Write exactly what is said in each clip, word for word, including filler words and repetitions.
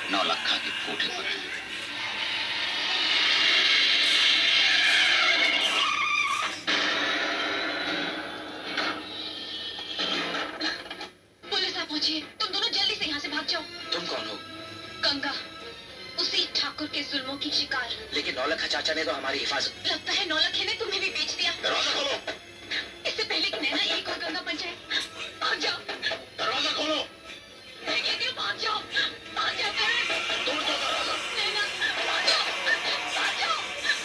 नौलखा के कोठे पर। पुलिस आ पहुंची है। तुम दोनों जल्दी से यहाँ से भाग जाओ। तुम कौन हो? गंगा, उसी ठाकुर के जुल्मों की शिकार। लेकिन नौलखा चाचा ने तो हमारी हिफाजत। लगता है नौलखे ने तुम्हें भी बेच दिया। दरवाजा खोलो। इससे पहले कि नैना एक और गंगा बन जाए। भाग जाओ। दरवाजा खोलो। मैं कहती हूँ भाग जाओ। भाग जाओ। तोड़ दो दरवाजा। नैना, भाग जाओ। भाग जाओ।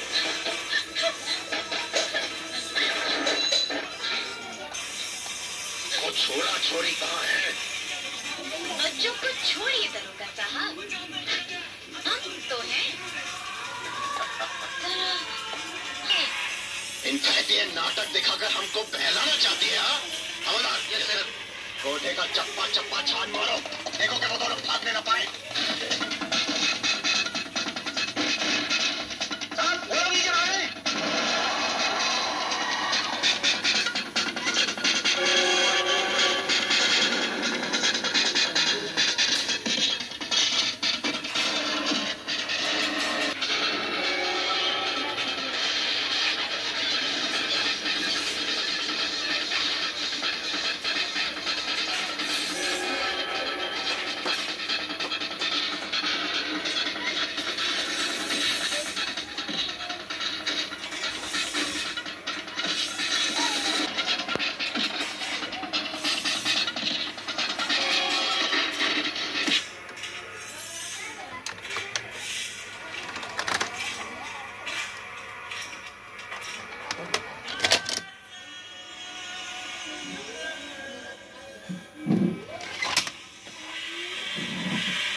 वो छोरा छोरी कहाँ है? बच्चों को छोड़िए दरोगा साहब, हम तो हैं। इन कहते नाटक दिखाकर हमको बहलाना चाहती है। हवलदार, ये सर कोठे का चप्पा चप्पा छान मारो। देखो कि वो दोनों भागने न पाए।